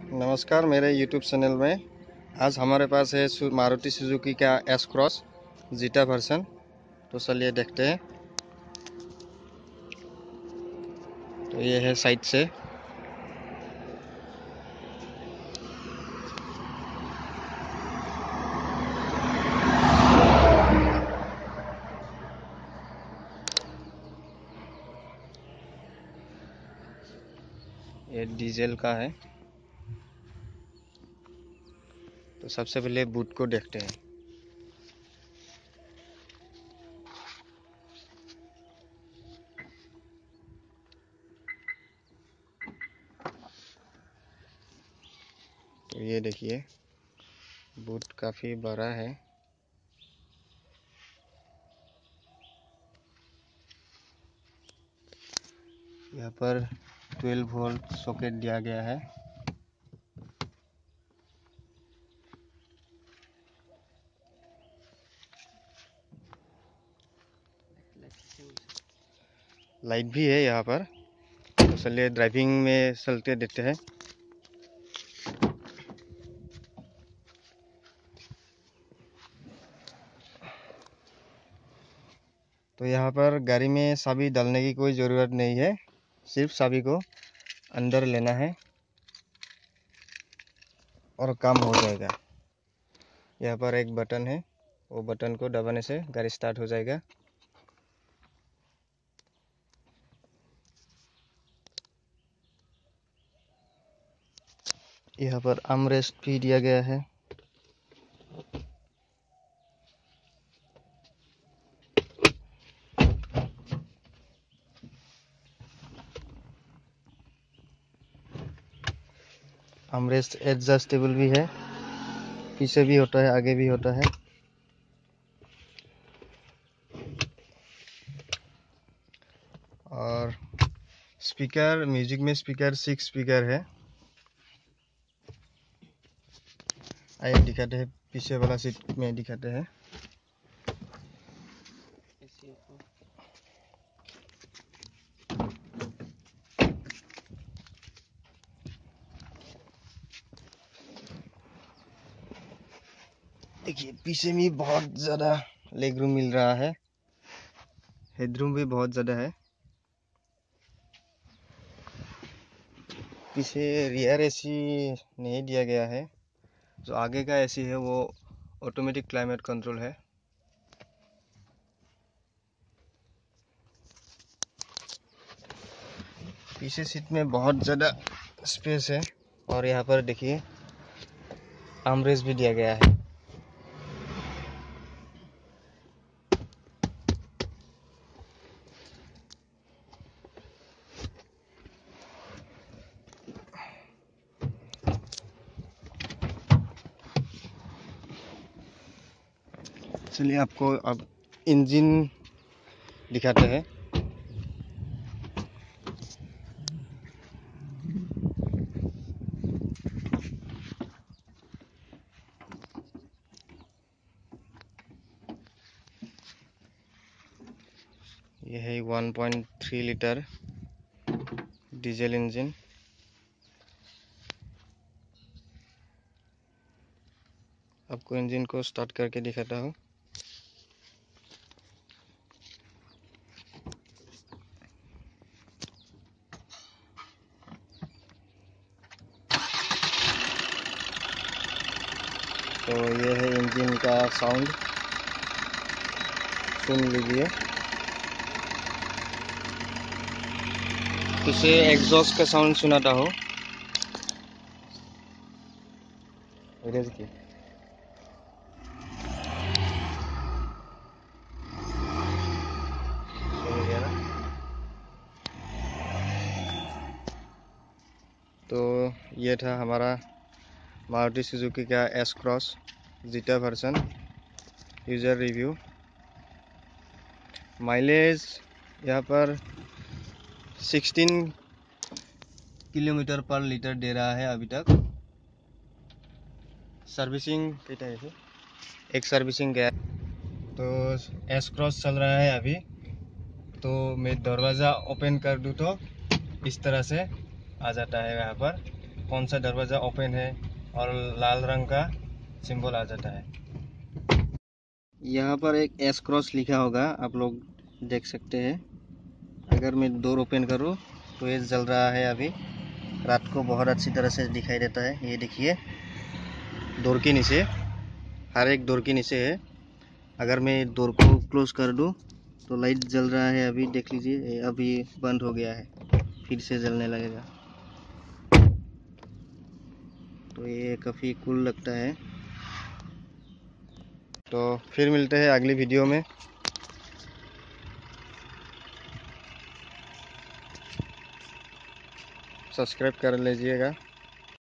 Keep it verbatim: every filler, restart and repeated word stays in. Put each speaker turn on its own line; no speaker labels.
नमस्कार मेरे YouTube channel में। आज हमारे पास है मारुति सुजुकी का एस क्रॉस जीटा वर्जन। तो चलिए देखते हैं। तो ये है साइड से। ये डीजल का है। तो सबसे पहले बूट को देखते हैं। तो ये देखिए, बूट काफ़ी बड़ा है। यहाँ पर ट्वेल्व वोल्ट सॉकेट दिया गया है। लाइट भी है यहाँ पर। तो चलिए ड्राइविंग में चलते देते हैं। तो यहाँ पर गाड़ी में चाबी डालने की कोई ज़रूरत नहीं है, सिर्फ चाबी को अंदर लेना है और काम हो जाएगा। यहाँ पर एक बटन है, वो बटन को दबाने से गाड़ी स्टार्ट हो जाएगा। यहाँ पर आर्मरेस्ट भी दिया गया है। आर्मरेस्ट एडजस्टेबल भी है, पीछे भी होता है, आगे भी होता है। और स्पीकर, म्यूजिक में स्पीकर सिक्स स्पीकर है। आइए दिखाते हैं, पीछे वाला सीट में दिखाते हैं। देखिए पीछे में बहुत ज़्यादा लेग रूम मिल रहा है, हेडरूम भी बहुत ज़्यादा है। पीछे रियर एसी नहीं दिया गया है। जो आगे का एसी है वो ऑटोमेटिक क्लाइमेट कंट्रोल है। पीछे सीट में बहुत ज़्यादा स्पेस है। और यहाँ पर देखिए आर्मरेस्ट भी दिया गया है। चलिए आपको अब इंजन दिखाते हैं। यह है one point three litre diesel engine. आपको इंजन को स्टार्ट करके दिखाता हूँ। तो ये है इंजन का साउंड, सुन लीजिए। इसे एग्जॉस्ट का साउंड सुनाता हो। तो ये था हमारा मारुति सुजुकी का S cross Zeta version user review. Mileage यहाँ पर सोलह किलोमीटर पर लीटर दे रहा है अभी तक। सर्विसिंग कितना है? एक सर्विसिंग गया। तो एस क्रॉस चल रहा है अभी। तो मैं दरवाज़ा ओपन कर दूँ तो इस तरह से आ जाता है यहाँ पर। कौन सा दरवाज़ा ओपन है और लाल रंग का सिंबल आ जाता है। यहाँ पर एक एस क्रॉस लिखा होगा, आप लोग देख सकते हैं। अगर मैं डोर ओपन करूँ तो ये जल रहा है। अभी रात को बहुत अच्छी तरह से दिखाई देता है। ये देखिए, डोर के नीचे, हर एक डोर के नीचे है। अगर मैं डोर को क्लोज कर दूँ तो लाइट जल रहा है। अभी देख लीजिए, अभी बंद हो गया है, फिर से जलने लगेगा। तो ये काफ़ी कूल लगता है। तो फिर मिलते हैं अगली वीडियो में। सब्सक्राइब कर लीजिएगा।